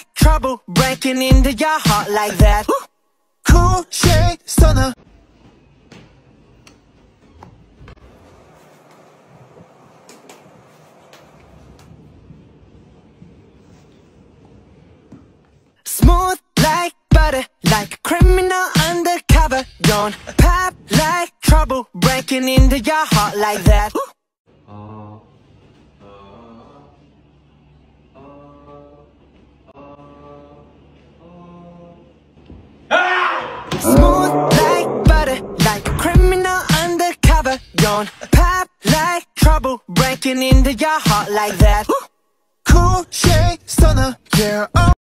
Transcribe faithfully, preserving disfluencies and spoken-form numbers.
like trouble breaking into your heart like that. Cool shade stunner. Smooth like butter, like a criminal undercover. Don't pop like trouble breaking into your heart like that. Smooth like butter, like a criminal undercover. Don't pop like trouble breaking into your heart like that. Cool shade stunner, yeah. Oh.